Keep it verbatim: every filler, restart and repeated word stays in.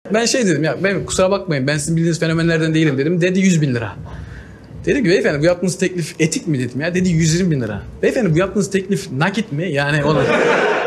Ben şey dedim ya, ben kusura bakmayın ben sizin bildiğiniz fenomenlerden değilim dedim. Dedi yüz bin lira. Dedim ki beyefendi bu yaptığınız teklif etik mi dedim ya. Dedi yüz yirmi bin lira. Beyefendi bu yaptığınız teklif nakit mi? Yani onu...